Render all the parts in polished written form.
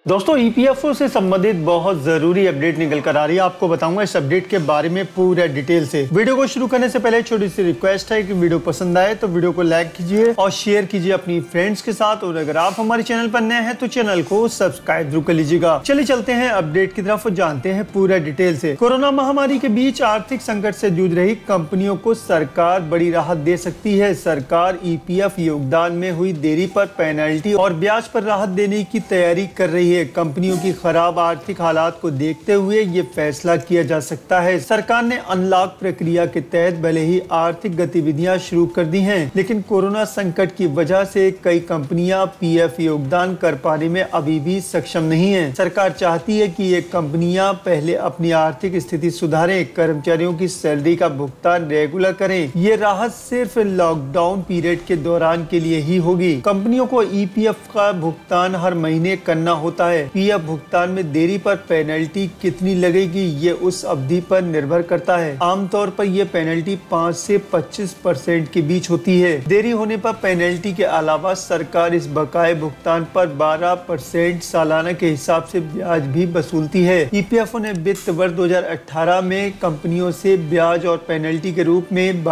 दोस्तों ईपीएफओ से संबंधित बहुत जरूरी अपडेट निकल कर आ रही है। आपको बताऊंगा इस अपडेट के बारे में पूरा डिटेल से। वीडियो को शुरू करने से पहले छोटी सी रिक्वेस्ट है कि वीडियो पसंद आए तो वीडियो को लाइक कीजिए और शेयर कीजिए अपनी फ्रेंड्स के साथ, और अगर आप हमारे चैनल पर नए हैं तो चैनल को सब्सक्राइब जरूर कर लीजिएगा। चलिए चलते हैं अपडेट की तरफ और जानते हैं पूरा डिटेल से। कोरोना महामारी के बीच आर्थिक संकट से जूझ रही कंपनियों को सरकार बड़ी राहत दे सकती है। सरकार ईपीएफ योगदान में हुई देरी पर पेनल्टी और ब्याज पर राहत देने की तैयारी कर रही है। कंपनियों की खराब आर्थिक हालात को देखते हुए ये फैसला किया जा सकता है। सरकार ने अनलॉक प्रक्रिया के तहत भले ही आर्थिक गतिविधियां शुरू कर दी हैं, लेकिन कोरोना संकट की वजह से कई कंपनियां पीएफ योगदान कर पाने में अभी भी सक्षम नहीं हैं। सरकार चाहती है कि ये कंपनियां पहले अपनी आर्थिक स्थिति सुधारें, कर्मचारियों की सैलरी का भुगतान रेगुलर करें। ये राहत सिर्फ लॉकडाउन पीरियड के दौरान के लिए ही होगी। कंपनियों को ईपीएफ का भुगतान हर महीने करना होता है। पीएफ भुगतान में देरी पर पेनल्टी कितनी लगेगी ये उस अवधि पर निर्भर करता है। आमतौर पर यह पेनल्टी 5 से 25% के बीच होती है। देरी होने पर पेनल्टी के अलावा सरकार इस बकाये भुगतान पर 12% सालाना के हिसाब से ब्याज भी वसूलती है। ईपीएफओ ने वित्त वर्ष 2018 में कंपनियों से ब्याज और पेनल्टी के रूप में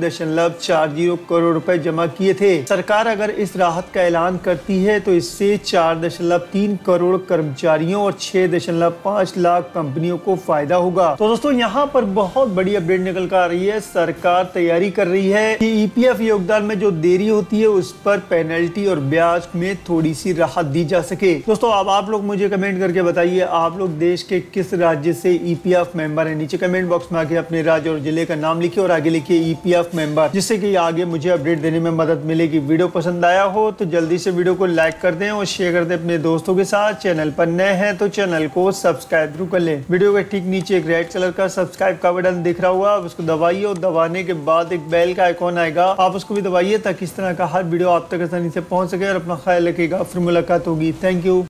52.40 करोड़ रुपए जमा किए थे। सरकार अगर इस राहत का ऐलान करती है तो इससे 4.3 करोड़ कर्मचारियों और 6.5 लाख कंपनियों को फायदा होगा। तो दोस्तों यहाँ पर बहुत बड़ी अपडेट निकल कर आ रही है। सरकार तैयारी कर रही है कि ईपीएफ योगदान में जो देरी होती है उस पर पेनल्टी और ब्याज में थोड़ी सी राहत दी जा सके। दोस्तों अब आप लोग मुझे कमेंट करके बताइए आप लोग देश के किस राज्य से ईपीएफ मेंबर हैं। नीचे कमेंट बॉक्स में आके अपने राज्य और जिले का नाम लिखिए और आगे लिखिए ईपीएफ मेंबर, जिससे कि आगे मुझे अपडेट देने में मदद मिलेगी। वीडियो पसंद आया हो तो जल्दी से वीडियो को लाइक कर दें और शेयर कर दें अपने दोस्तों के साथ। चैनल पर नए हैं तो चैनल को सब्सक्राइब जरूर कर लें। वीडियो के ठीक नीचे एक रेड कलर का सब्सक्राइब का बटन दिख रहा होगा, उसको दबाइए और दबाने के बाद एक बेल का आइकॉन आएगा, आप उसको भी दबाइए ताकि इस तरह का हर वीडियो आप तक आसानी से पहुंच सके। और अपना ख्याल रखिएगा, फिर मुलाकात होगी। Thank you.